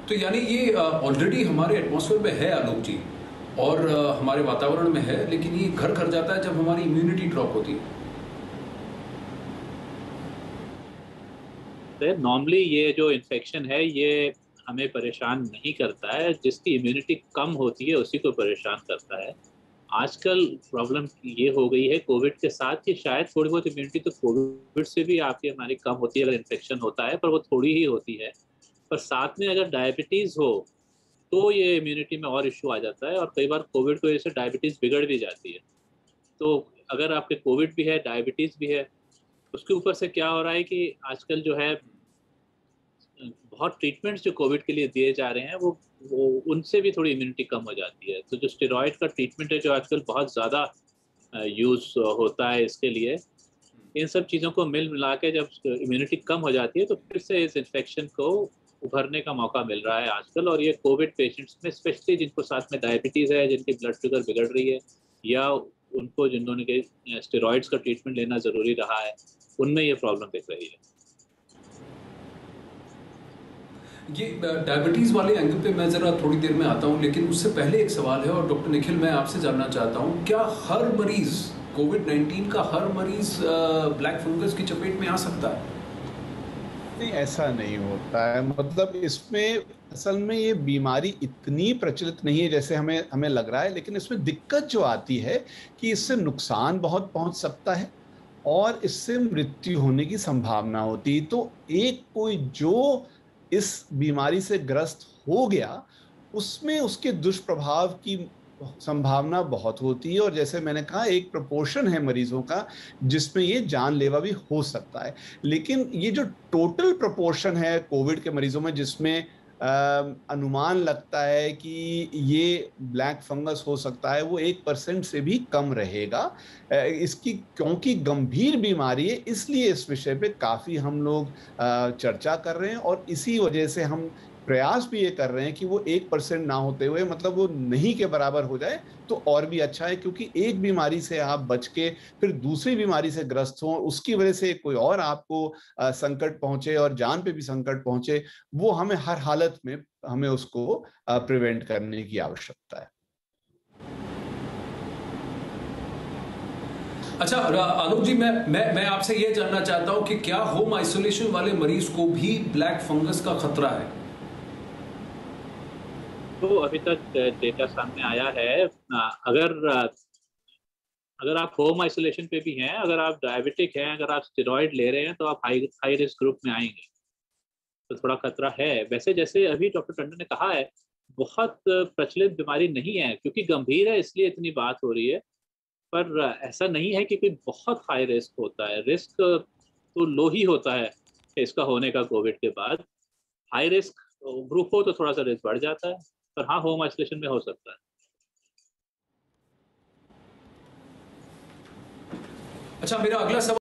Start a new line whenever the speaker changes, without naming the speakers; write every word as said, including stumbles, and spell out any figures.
तो यानी ये ऑलरेडी हमारे एटमॉस्फेयर में है आलोक जी, और अ, हमारे वातावरण में है, लेकिन ये घर कर जाता है जब हमारी इम्यूनिटी ड्रॉप होती है।
नॉर्मली ये जो इन्फेक्शन है ये हमें परेशान नहीं करता है, जिसकी इम्यूनिटी कम होती है उसी को परेशान करता है। आजकल प्रॉब्लम ये हो गई है कोविड के साथ कि शायद थोड़ी बहुत इम्यूनिटी तो कोविड से भी आपकी हमारी कम होती है अगर इन्फेक्शन होता है, पर वो थोड़ी ही होती है। पर साथ में अगर डायबिटीज हो तो ये इम्यूनिटी में और इश्यू आ जाता है, और कई बार कोविड की वजह से डायबिटीज बिगड़ भी जाती है। तो अगर आपके कोविड भी है, डायबिटीज भी है, उसके ऊपर से क्या हो रहा है कि आजकल जो है बहुत ट्रीटमेंट्स जो कोविड के लिए दिए जा रहे हैं वो वो उनसे भी थोड़ी इम्यूनिटी कम हो जाती है। तो जो स्टेरॉइड का ट्रीटमेंट है जो आजकल बहुत ज़्यादा यूज होता है इसके लिए, इन सब चीज़ों को मिल मिला के जब इम्यूनिटी कम हो जाती है तो फिर से इस इन्फेक्शन को उभरने का मौका मिल रहा है आजकल। और ये कोविड पेशेंट्स में स्पेशली जिनको साथ में डायबिटीज़ है, जिनकी ब्लड शुगर बिगड़ रही है, या उनको जिन्होंने के स्टेरॉइड्स का ट्रीटमेंट लेना ज़रूरी रहा है, उनमें ये प्रॉब्लम दिख रही है।
ये डायबिटीज़ वाले एंगल पे मैं ज़रा थोड़ी देर में आता हूँ, लेकिन उससे पहले एक सवाल है, और डॉक्टर निखिल मैं आपसे जानना चाहता हूँ, क्या हर मरीज़ कोविड नाइन्टीन का हर मरीज़ ब्लैक फंगस की चपेट में आ सकता है?
नहीं, ऐसा नहीं होता है। मतलब इसमें असल में ये बीमारी इतनी प्रचलित नहीं है जैसे हमें हमें लग रहा है, लेकिन इसमें दिक्कत जो आती है कि इससे नुकसान बहुत पहुंच सकता है और इससे मृत्यु होने की संभावना होती है। तो एक कोई जो इस बीमारी से ग्रस्त हो गया, उसमें उसके दुष्प्रभाव की संभावना बहुत होती है, और जैसे मैंने कहा एक प्रोपोर्शन है मरीजों का जिसमें ये जानलेवा भी हो सकता है। लेकिन ये जो टोटल प्रोपोर्शन है कोविड के मरीजों में जिसमें आ, अनुमान लगता है कि ये ब्लैक फंगस हो सकता है, वो एक परसेंट से भी कम रहेगा। आ, इसकी क्योंकि गंभीर बीमारी है, इसलिए इस विषय पे काफी हम लोग आ, चर्चा कर रहे हैं, और इसी वजह से हम प्रयास भी ये कर रहे हैं कि वो एक परसेंट ना होते हुए, मतलब वो नहीं के बराबर हो जाए तो और भी अच्छा है। क्योंकि एक बीमारी से आप बच के फिर दूसरी बीमारी से ग्रस्त हो, उसकी वजह से कोई और आपको संकट पहुंचे और जान पे भी संकट पहुंचे, वो हमें हर हालत में हमें उसको प्रिवेंट करने की आवश्यकता है।
अच्छा आलोक जी, मैं मैं मैं आपसे ये जानना चाहता हूं कि क्या होम आइसोलेशन वाले मरीज को भी ब्लैक फंगस का खतरा है?
तो अभी तक डेटा सामने आया है, अगर अगर आप होम आइसोलेशन पे भी हैं, अगर आप डायबिटिक हैं, अगर आप स्टेरॉइड ले रहे हैं, तो आप हाई हाई रिस्क ग्रुप में आएंगे। तो थोड़ा खतरा है। वैसे जैसे अभी डॉक्टर टंडन ने कहा है, बहुत प्रचलित बीमारी नहीं है, क्योंकि गंभीर है इसलिए इतनी बात हो रही है। पर ऐसा नहीं है कि कोई बहुत हाई रिस्क होता है। रिस्क तो लो ही होता है इसका होने का कोविड के बाद। हाई रिस्क ग्रुप हो तो थोड़ा सा रिस्क बढ़ जाता है, पर हाँ, होम आइसोलेशन में हो सकता है।
अच्छा, मेरा अगला सवाल